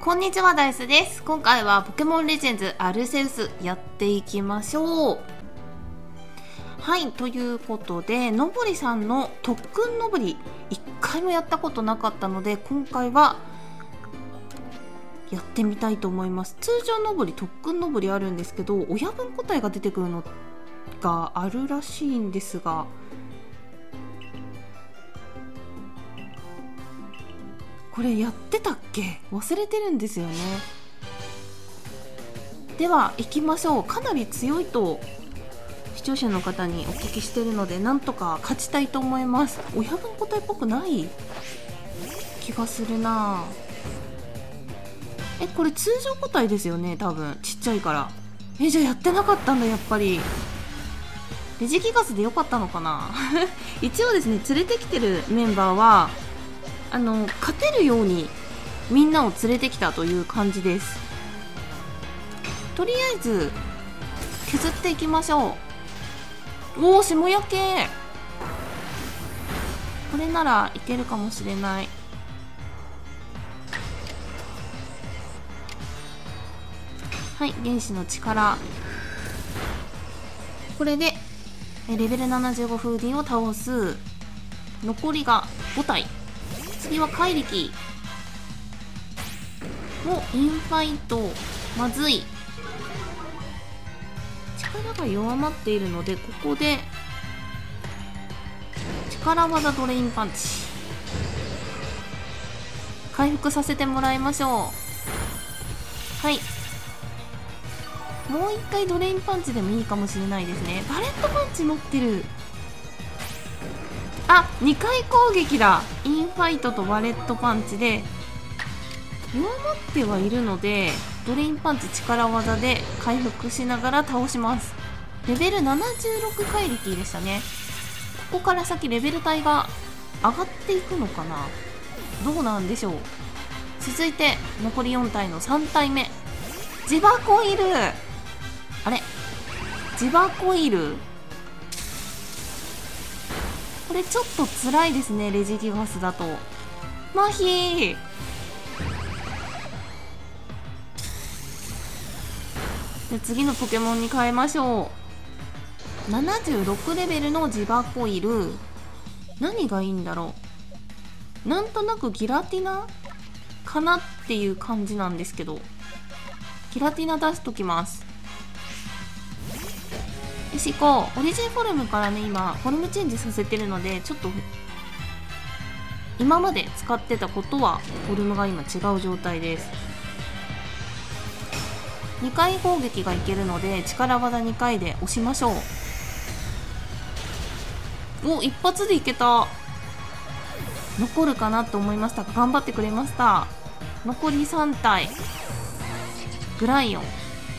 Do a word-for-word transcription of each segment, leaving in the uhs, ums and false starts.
こんにちは、ダイスです。今回はポケモンレジェンズアルセウスやっていきましょう。はい、ということでのぼりさんの特訓のぼりいっかいもやったことなかったので、今回はやってみたいと思います。通常のぼり、特訓のぼりあるんですけど、親分個体が出てくるのがあるらしいんですが、これやってたっけ忘れてるんですよね。では行きましょう。かなり強いと視聴者の方にお聞きしてるので、なんとか勝ちたいと思います。親分個体っぽくない気がするな。え、これ通常個体ですよね、多分ちっちゃいから。え、じゃあやってなかったんだ。やっぱりレジギガスでよかったのかな一応ですね、連れてきてるメンバーはあの勝てるようにみんなを連れてきたという感じです。とりあえず削っていきましょう。おお、霜焼け、これならいけるかもしれない。はい、原子の力、これでレベルななじゅうごフーディンを倒す。残りがご体。次は怪力もうインファイト、まずい。力が弱まっているので、ここで力技ドレインパンチ回復させてもらいましょう。はい、もう一回ドレインパンチでもいいかもしれないですね。バレットパンチ持ってる。あ、にかい攻撃だ。インファイトとバレットパンチで弱まってはいるので、ドレインパンチ力技で回復しながら倒します。レベルななじゅうろく怪力でしたね。ここから先レベル帯が上がっていくのかな、どうなんでしょう。続いて残りよん体のさん体目、ジバコイル。あれ、ジバコイル、これちょっと辛いですね。レジギガスだとマヒー。で、次のポケモンに変えましょう。ななじゅうろくレベルのジバコイル、何がいいんだろう。なんとなくギラティナかなっていう感じなんですけど、ギラティナ出しときます。よし、行こう。オリジンフォルムからね、今フォルムチェンジさせてるので、ちょっと今まで使ってたことはフォルムが今違う状態です。にかい攻撃がいけるので力技にかいで押しましょう。お、一発でいけた。残るかなと思いましたが頑張ってくれました。残りさん体、グライオン、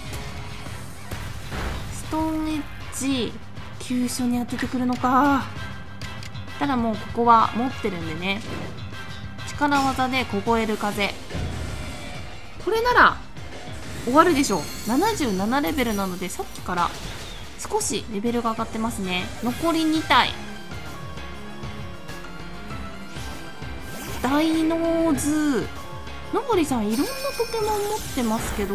ストーンエッジ、急所に当ててくるのか。ただもうここは持ってるんでね、力技で凍える風、これなら終わるでしょう。ななじゅうななレベルなのでさっきから少しレベルが上がってますね。残りに体、ダイノーズ。のぼりさんいろんなポケモン持ってますけど、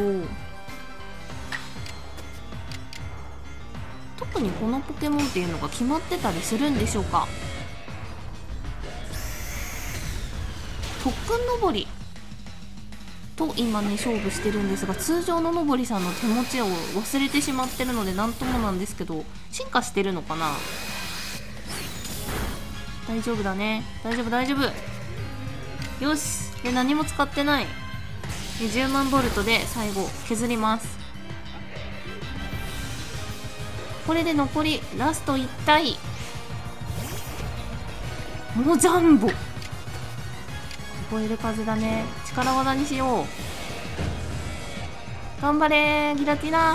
特にこのポケモンっていうのが決まってたりするんでしょうか。特訓のぼりと今ね勝負してるんですが、通常ののぼりさんの手持ちを忘れてしまってるのでなんともなんですけど、進化してるのかな。大丈夫だね、大丈夫大丈夫。よし、で何も使ってない。でじゅうまんボルトで最後削ります。これで残りラストいち体、モジャンボ、凍える風だね。力技にしよう。頑張れーギラティナ。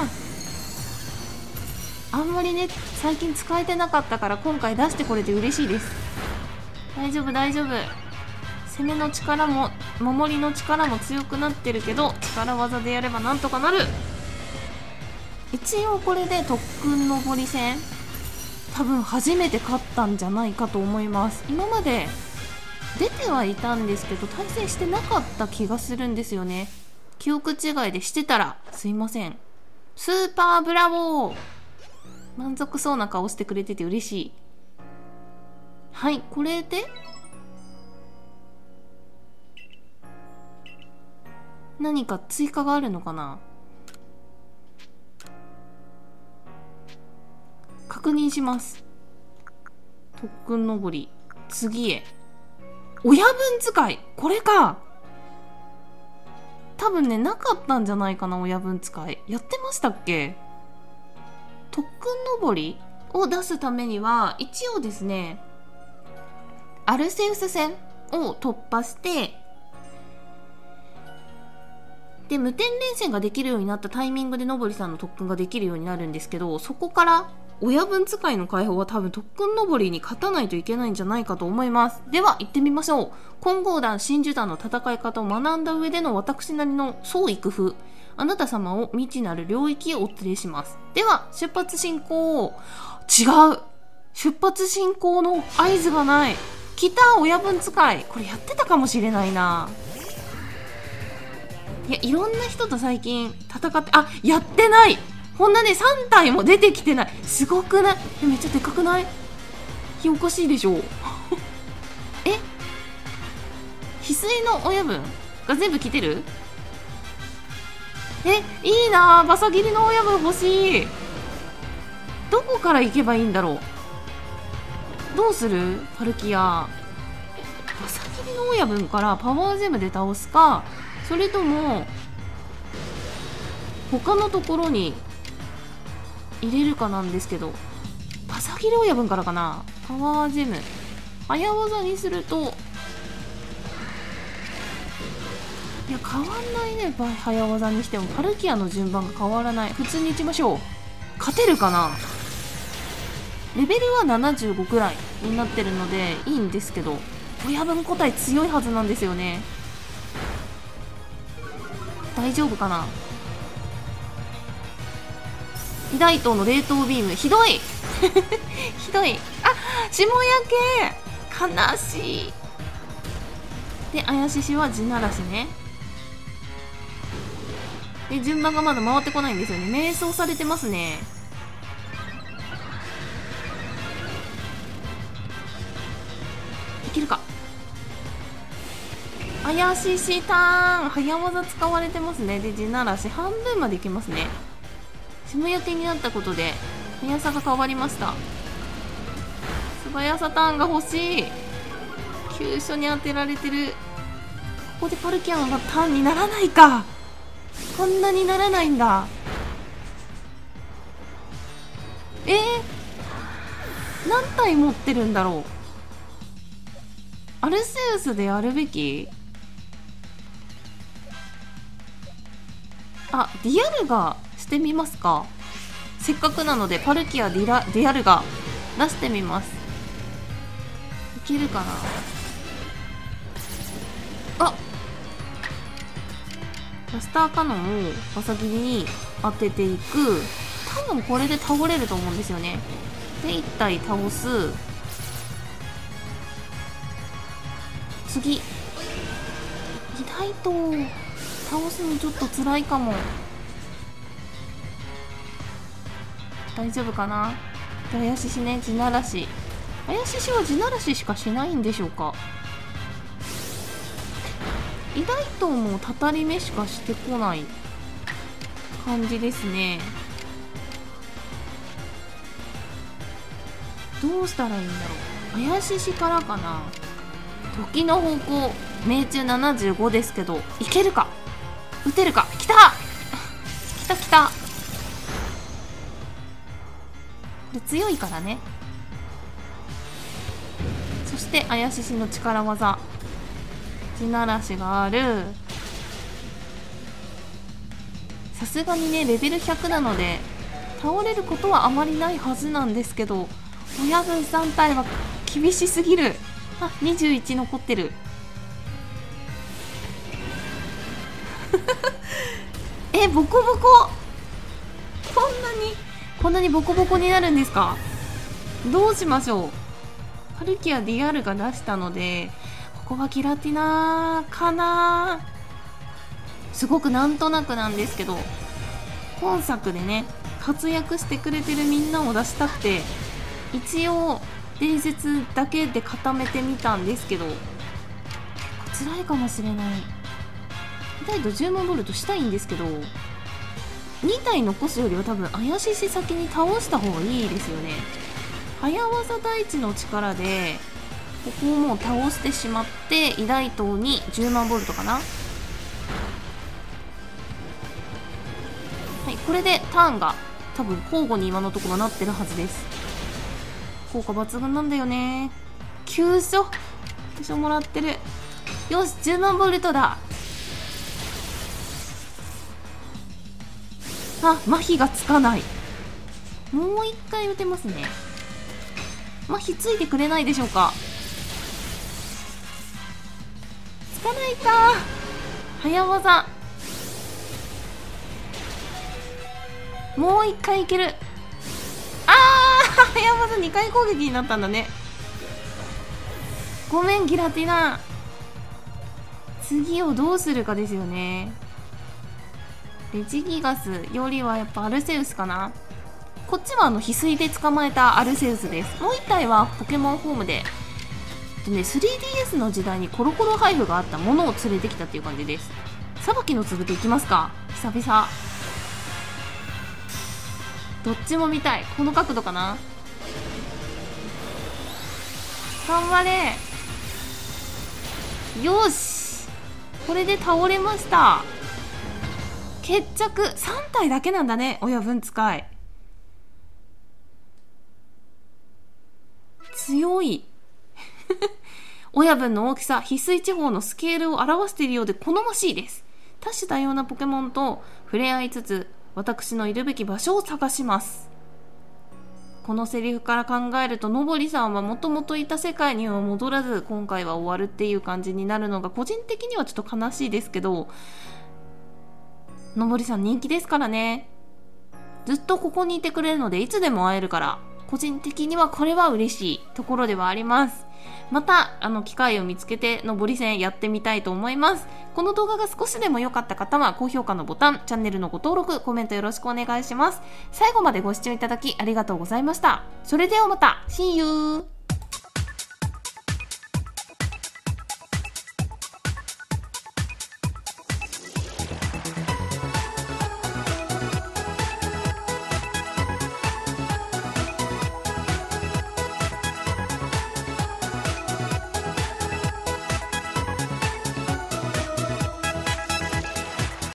あんまりね最近使えてなかったから今回出してこれて嬉しいです。大丈夫大丈夫。攻めの力も守りの力も強くなってるけど、力技でやればなんとかなる。一応これで特訓のぼり戦多分初めて勝ったんじゃないかと思います。今まで出てはいたんですけど対戦してなかった気がするんですよね。 記憶違いでしてたらすいません。スーパーブラボー。満足そうな顔してくれてて嬉しい。はい、これで何か追加があるのかな。確認します。特訓登り、次へ。親分使い、これか。多分ね、なかったんじゃないかな。親分使いやってましたっけ。特訓登りを出すためには一応ですね、アルセウス戦を突破して、で無点連戦ができるようになったタイミングでのぼりさんの特訓ができるようになるんですけど、そこから親分使いの解放は多分特訓登りに勝たないといけないんじゃないかと思います。では行ってみましょう。混合団真珠団の戦い方を学んだ上での私なりの創意工夫、あなた様を未知なる領域へお連れします。では出発進行。違う、出発進行の合図がない。来た、親分使い。これやってたかもしれないな。いや、いろんな人と最近戦って、あ、やってない。こんなね、さん体も出てきてない。すごくない？めっちゃでかくない？おかしいでしょう。え、翡翠の親分が全部来てる？え、いいなぁ。バサ切りの親分欲しい。どこから行けばいいんだろう。どうする？パルキア。バサ切りの親分からパワージェムで倒すか、それとも他のところに入れるかなんですけど、バサ切り親分からかな。パワージェム早技にすると、いや変わんないね。早技にしてもパルキアの順番が変わらない。普通にいきましょう。勝てるかな。レベルはななじゅうごくらいになってるのでいいんですけど、親分個体強いはずなんですよね。大丈夫かな。ヒダイトの冷凍ビームひどいひどい。あ、霜焼け悲しい。で怪ししは地ならしね。で順番がまだ回ってこないんですよね。迷走されてますね。いけるか。怪ししターン早技使われてますね。で地ならし半分までいけますね。霜焼けになったことで速さが変わりました。素早さターンが欲しい。急所に当てられてる。ここでパルキアンはターンにならないか。こんなにならないんだ。えー、何体持ってるんだろう。アルセウスでやるべき。あ、ディアルガしてみますか。せっかくなのでパルキアディラディアルガ出してみます。いけるかな。あ、マスターカノンをバサ切りに当てていく。多分これで倒れると思うんですよね。でいち体倒す。次意外と倒すのちょっと辛いかも。大丈夫かな。怪ししね、地ならし。怪ししは地ならししかしないんでしょうか。意外ともうたたり目しかしてこない感じですね。どうしたらいいんだろう。怪ししからかな。時の方向命中ななじゅうごですけど、いけるか。打てるか。きたきたきた。で強いからね。そして怪ししの力技地ならしがある。さすがにねレベルひゃくなので倒れることはあまりないはずなんですけど、親分さん体は厳しすぎる。あ、にじゅういち残ってるえ、ボコボコ。こんなにこんなにボコボコになるんですか。どうしましょう。パルキア ディーアール が出したのでここはギラティナかな。 すごくなんとなくなんですけど、今作でね活躍してくれてるみんなを出したくて一応伝説だけで固めてみたんですけど、結構辛いかもしれない。痛いとじゅうまんボルトしたいんですけど、にたい残すよりは多分怪しいし先に倒した方がいいですよね。早技大地の力でここをもう倒してしまって、偉大島にじゅうまんボルトかな。はい、これでターンが多分交互に今のところなってるはずです。効果抜群なんだよね。急所急所もらってる。よし、じゅうまんボルトだ。あ、麻痺がつかない。もう一回打てますね。麻痺ついてくれないでしょうか。つかないか。早技もう一回いける。あー早技にかい攻撃になったんだね。ごめんギラティナ。次をどうするかですよね。レジギガスよりはやっぱアルセウスかな。こっちはあの翡翠で捕まえたアルセウスです。もう一体はポケモンホームでで、ね、スリーディーエス の時代にコロコロ配布があったものを連れてきたっていう感じです。さばきの粒でいきますか。久々。どっちも見たい。この角度かな。頑張れ。よし、これで倒れました。決着さん体だけなんだね。親分使い強い親分の大きさ、翡翠地方のスケールを表しているようで好ましいです。多種多様なポケモンと触れ合いつつ、私のいるべき場所を探します。このセリフから考えると、のぼりさんはもともといた世界には戻らず今回は終わるっていう感じになるのが個人的にはちょっと悲しいですけど、のぼりさん人気ですからね。ずっとここにいてくれるのでいつでも会えるから、個人的にはこれは嬉しいところではあります。またあの機会を見つけてのぼり戦やってみたいと思います。この動画が少しでも良かった方は高評価のボタン、チャンネルのご登録、コメントよろしくお願いします。最後までご視聴いただきありがとうございました。それではまた See you!